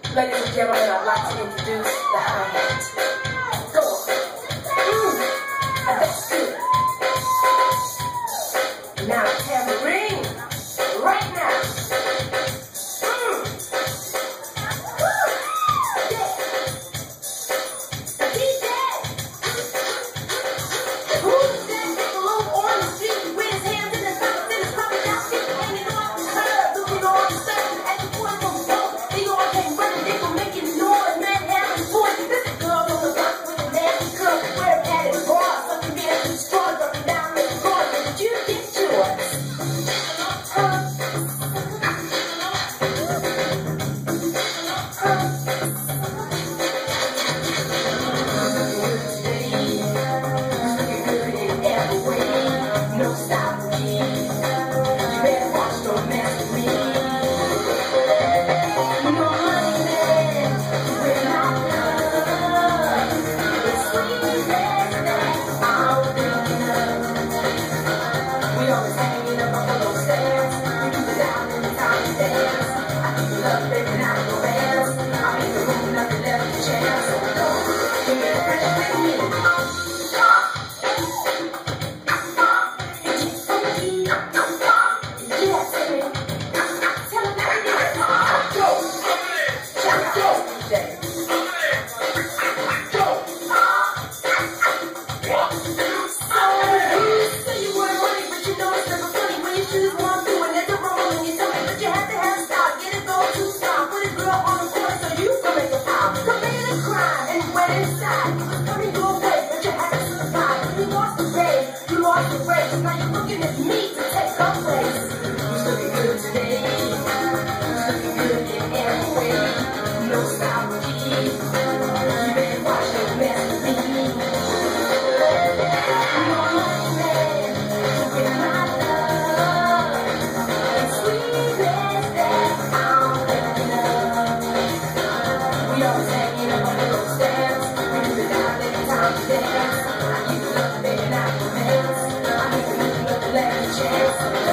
Ladies and gentlemen, I'd like to introduce the hi-hat. Go on. That's good. Now tambourine. Right now. Yeah. DJ. Who's that nigga low on the street with his hands in his pockets and his pockets out, hanging off the curb, looking on the surface at the point of the road. They all came running, they were making noise, man, having fun. This is girl on the block with a nasty curl, where it had his bra, sucking me as his straw, dropping down the floor. Did you get yours? No stopping me. You better watch, don't mess with me. You know, honey, man, we're not love. It's sweet as that I'm thinking of. We always hanging up on those stairs. We do it down in the tiny dance. I keep it up, baby, not romance. I'm in the room, nothing left to chance. So go, give me a fresh with me. Now you're looking at me to take her place. Who's looking good today? Who's looking good in every way? No stopping me. You better watch, don't mess with me. You're my man, you're my love. It's sweet as that I'm thinking of. We always hanging up on those stairs. We do it down every time we dance. I keep it up, baby, not romance. Let me chance.